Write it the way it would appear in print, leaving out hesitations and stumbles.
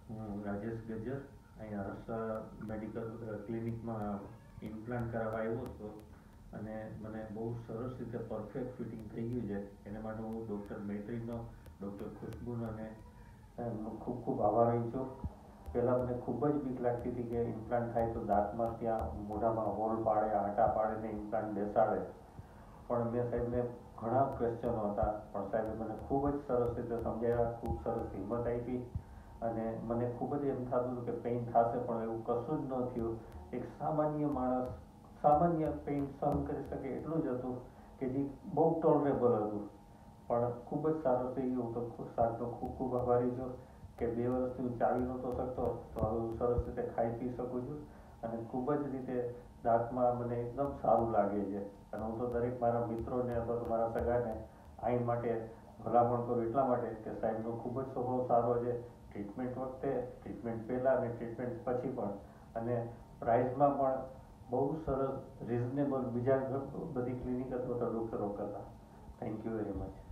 હું રાજેશ ગજ્જર અહીંયા Harsha medical ક્લિનિકમાં implant કરાવવા આવ્યો હતો અને મને બહુ સરસ રીતે પરફેક્ટ ફિટિંગ થઈ ગયું છે. એના માટે હું ડૉક્ટર મૈત્રીનો, ડૉક્ટર ખુશ્બુનો અને એમનો ખૂબ ખૂબ આભારી છું. પહેલાં મને ખૂબ જ બીક લાગતી હતી કે ઇમ્પ્લાન્ટ થાય તો દાંતમાં ત્યાં મોઢામાં હોલ પાડે, આંટા પાડીને ઇમ્પ્લાન્ટ બેસાડે. પણ મેં સાહેબને ઘણા ક્વેશ્ચનો હતા, પણ સાહેબે મને ખૂબ જ સરસ રીતે સમજાવ્યા, ખૂબ સરસ હિંમત આપી. અને મને ખૂબ જ એમ થતું હતું કે પેઇન થશે, પણ એવું કશું જ ન થયું. એક સામાન્ય માણસ સામાન્ય પેઇન સહન કરી શકે એટલું જ હતું કે જે બહુ ટોલરેબલ હતું. પણ ખૂબ જ સારું થઈ ગયું. હું તો સાહેબનો ખૂબ ખૂબ આભારી છું કે 2 વર્ષથી હું ચાલી નહોતો શકતો, તો હવે હું સરસ રીતે ખાઈ પી શકું છું અને ખૂબ જ રીતે દાંતમાં મને એકદમ સારું લાગે છે. અને હું તો દરેક મારા મિત્રોને અથવા તો મારા સગાને આઈ માટે ભલામણ કરું એટલા માટે કે સાહેબનો ખૂબ જ સ્વભાવ સારો છે. ટ્રીટમેન્ટ વખતે, ટ્રીટમેન્ટ પહેલાં અને ટ્રીટમેન્ટ પછી પણ. અને પ્રાઇઝમાં પણ બહુ સરસ, રિઝનેબલ બીજા બધી ક્લિનિક અથવા તો ડૉક્ટરો કરતાં. Thank you very much.